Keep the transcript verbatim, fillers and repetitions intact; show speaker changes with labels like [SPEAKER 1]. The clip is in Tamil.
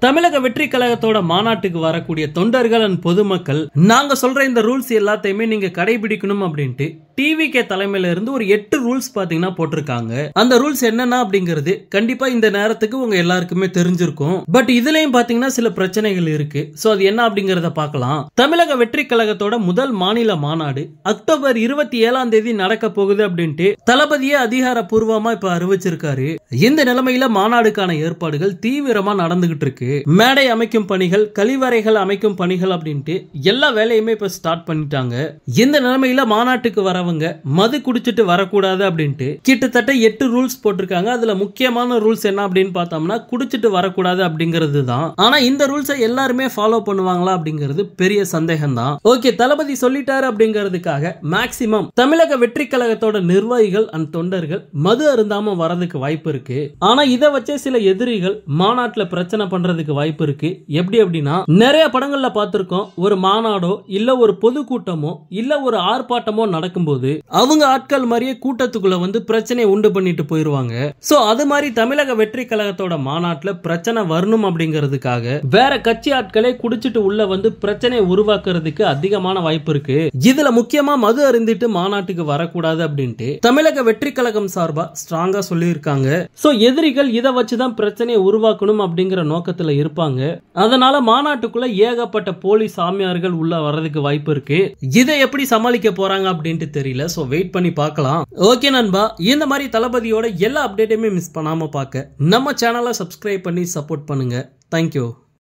[SPEAKER 1] தமிழக வெற்றி கழகத்தோட மாநாட்டுக்கு வரக்கூடிய தொண்டர்கள் and பொதுமக்கள் நாங்க சொல்ற இந்த ரூல்ஸ் எல்லாத்தையுமே நீங்க கடைபிடிக்கணும் அப்படின்ட்டு டிவிகே தலைமையில இருந்து ஒரு எட்டு ரூல்ஸ் பாத்தீங்கன்னா போட்டிருக்காங்க. அந்த ரூல்ஸ் என்னன்னா அப்படிங்கிறது கண்டிப்பா இந்த நேரத்துக்கு உங்க எல்லாருக்குமே தெரிஞ்சிருக்கும். பட் இதுலயும் பாத்தீங்கன்னா சில பிரச்சனைகள் இருக்கு. சோ அது என்ன அப்படிங்கறத பார்க்கலாம். தமிழக வெற்றி கழகத்தோட முதல் மாநில மாநாடு அக்டோபர் இருபத்தி ஏழாம் தேதி நடக்க போகுது அப்படின்ட்டு தளபதியே அதிகாரப்பூர்வமா இப்ப அறிவிச்சிருக்காரு. இந்த நிலைமையில மாநாடுக்கான ஏற்பாடுகள் தீவிரமா நடந்துகிட்டு இருக்கு. மேடை அமைக்கும் பணிகள், கழிவறைகள் அமைக்கும் பணிகள் அப்படின்ட்டு எல்லா வேலையுமே இப்ப ஸ்டார்ட் பண்ணிட்டாங்க. இந்த நிலைமையில மாநாட்டுக்கு வரவங்க மது குடிச்சிட்டு வரக்கூடாது அப்படின்ட்டு கிட்டத்தட்ட எட்டு ரூல்ஸ் போட்டிருக்காங்க. அதுல முக்கியமான ரூல்ஸ் என்ன அப்படின்னு பார்த்தோம்னா குடிச்சிட்டு வரக்கூடாது அப்படிங்கிறது தான். ஆனா இந்த ரூல்ஸை எல்லாருமே ஃபாலோ பண்ணுவாங்களா அப்படிங்கிறது பெரிய சந்தேகம் தான். ஓகே, தளபதி சொல்லிட்டாரு அப்படிங்கிறதுக்காக மேக்சிமம் தமிழக வெற்றி கழகத்தோட நிர்வாகிகள் அண்ட் தொண்டர்கள் மது அருந்தாம வரதுக்கு வாய்ப்பு இருக்கு. ஆனா இதை வச்சே சில எதிரிகள் மாநாட்டுல பிரச்சனை பண்றதுக்கு வாய்ப்பு இருக்கு. எப்படி அப்படின்னா நிறைய படங்கள்ல பார்த்திருக்கோம், ஒரு மாநாடோ இல்ல ஒரு பொதுக்கூட்டமோ இல்ல ஒரு ஆர்ப்பாட்டமோ நடக்கும்போது அவங்க ஆட்கள் மாதிரியே கூட்டத்துக்குள்ள வந்து பிரச்சனை உண்டு பண்ணிட்டு போயிருவாங்க. சோ அது மாதிரி தமிழக வெற்றி கழகத்தோட மாநாட்டுல பிரச்சனை வரணும் அப்படிங்கிறதுக்காக வேற கட்சி ஆட்களை குடிச்சிட்டு உள்ள வந்து பிரச்சனையை உருவாக்குறதுக்கு அதிகமான வாய்ப்பு இருக்கு. இதுல முக்கியமா மது அருந்திட்டு மாநாட்டுக்கு வரக்கூடாது அப்படின்ட்டு தமிழக வெற்றி கழகம் சார்பா ஸ்ட்ராங்கா சொல்லியிருக்காங்க. சோ எதிரிகள் இதை வச்சுதான் பிரச்சனையை உருவாக்கணும் அப்படிங்கிற நோக்கத்துல இருப்பாங்க. அதனால மாநாட்டுக்குள்ள ஏகப்பட்ட போலீஸ் சாமியார்கள் உள்ள வர்றதுக்கு வாய்ப்பு இருக்கு. இதை எப்படி சமாளிக்க போறாங்க அப்படின்ட்டு தெரியல. சோ வெயிட் பண்ணி பார்க்கலாம். ஓகே நண்பா, இந்த மாதிரி தளபதியோட எல்லா அப்டேட்டையுமே மிஸ் பண்ணாம பார்க்க நம்ம சேனலை சப்ஸ்கிரைப் பண்ணி சப்போர்ட் பண்ணுங்க. தேங்க்யூ.